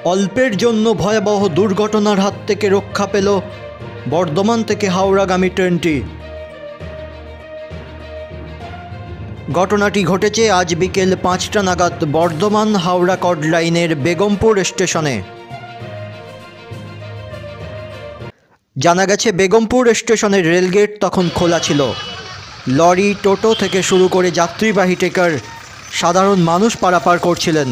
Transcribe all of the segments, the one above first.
অল্পের জন্য ভয়াবহ দুর্ঘটনার হাত থেকে রক্ষা পেল বর্ধমান থেকে হাওড়াগামী ট্রেনটি। ঘটনাটি ঘটেছে আজ বিকেল 5টা নাগাদ বর্ধমান হাওড়া কড লাইনের বেগমপুর স্টেশনে। জানা গেছে, বেগমপুর স্টেশনের রেলগেট তখন খোলা ছিল। লরি, টোটো থেকে শুরু করে যাত্রীবাহী টেকার, সাধারণ মানুষ পারাপার করছিলেন।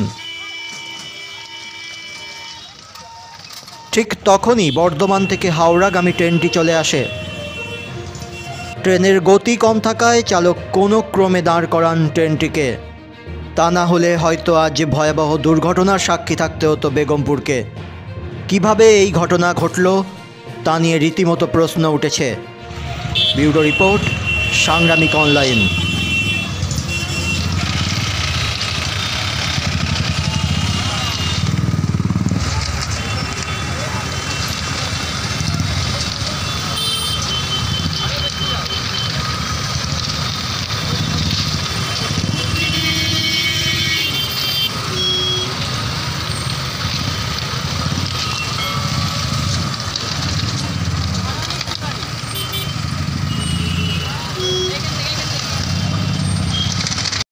ঠিক তখনই বর্ধমান থেকে হাওড়াগামী ট্রেনটি চলে আসে। ট্রেনের গতি কম থাকায় চালক কোনো ক্রমে দাঁড় করান ট্রেনটিকে। তা না হলে হয়তো আজ ভয়াবহ দুর্ঘটনার সাক্ষী থাকতে হতো বেগমপুরকে। কিভাবে এই ঘটনা ঘটল তা নিয়ে রীতিমতো প্রশ্ন উঠেছে। Bureau report, Sangramik online.